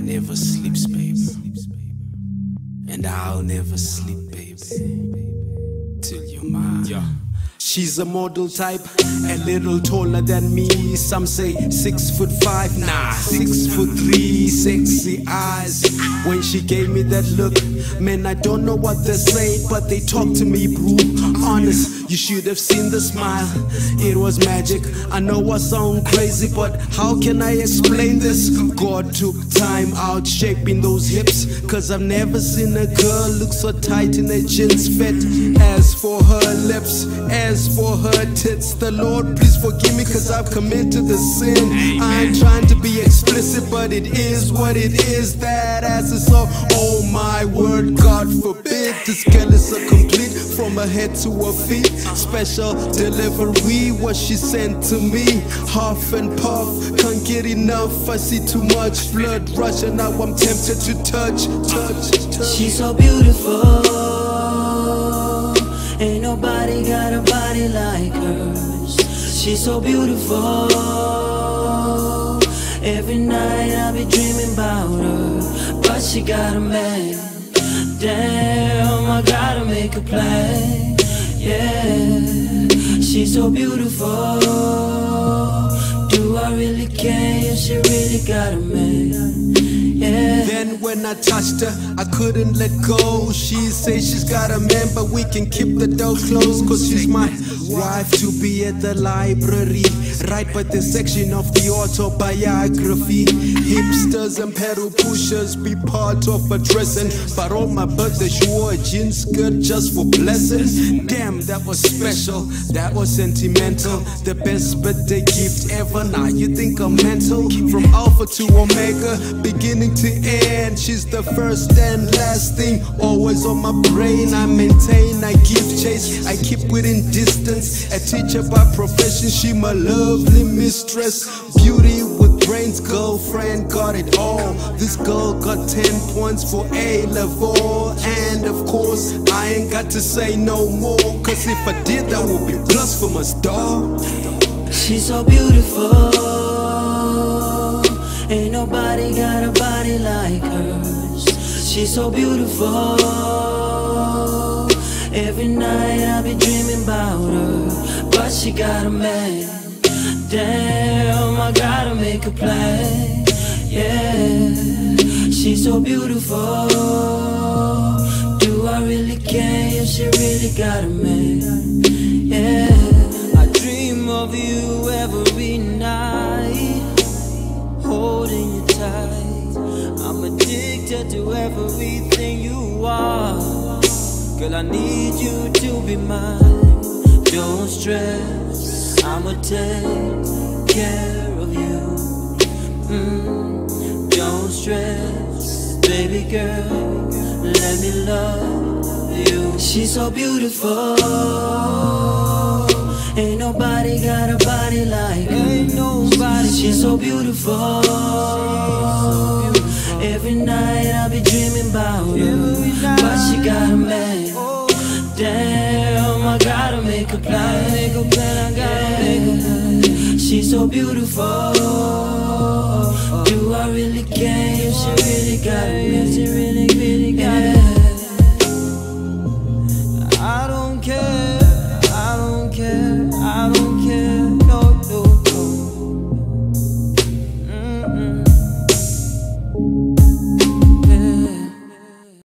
never sleeps, baby. And I'll never sleep, baby, till you're mine. Yeah. She's a model type, a little taller than me. Some say 6'5", nah, 6'3", sexy eyes. When she gave me that look, man, I don't know what they say, but they talk to me, bro. Honest, you should have seen the smile. It was magic. I know I sound crazy, but how can I explain this? God took time out shaping those hips, cause I've never seen a girl look so tight in her jeans fit. As for her lips, as for her tits, the Lord please forgive me cause I've committed the sin. I ain't trying to be explicit, but it is what it is. That ass is so, oh my word, God forbid. This girl is so complete, from her head to her feet. Special delivery, what she sent to me. Huff and puff, can't get enough. I see too much blood rush and now I'm tempted to touch. She's so beautiful, ain't nobody got a body like hers. She's so beautiful, every night I be dreaming about her. But she got a man, damn, I gotta make a play. Yeah, she's so beautiful, do I really care if she really got a man? Yeah. Then when I touched her, I couldn't let go. She say she's got a man, but we can keep the door closed, cause she's my wife to be at the library, right by the section of the autobiography. Hipsters and pedal pushers be part of a dressing, but on my birthday she wore a jean skirt just for blessings. Damn, that was special, that was sentimental. The best birthday gift ever. Now you think I'm mental? From Alpha to Omega, beginning to end, she's the first and last thing, always on my brain. I maintain, I give chase, I keep within distance. A teacher by profession, she my lovely mistress. Beauty with brains, girlfriend, got it all. This girl got 10 points for A-level. And of course, I ain't got to say no more, cause if I did, that would be blasphemous, dog. She's so beautiful, ain't nobody got a body like hers. She's so beautiful, every night I be dreaming about her. But she got a man, damn, I gotta make a play. Yeah, she's so beautiful, do I really care if she really got a man? Yeah, I dream of you every night, holding you tight. I'm addicted to everything you are. Girl, I need you to be mine. Don't stress, I'ma take care of you. Don't stress, baby girl, let me love you. She's so beautiful, ain't nobody got a body like her. Ain't nobody. She's so beautiful, every night I be dreaming about her. But she got a man, damn, I gotta make a plan. I gotta make a plan. She's so beautiful, do I really care if she really got a man?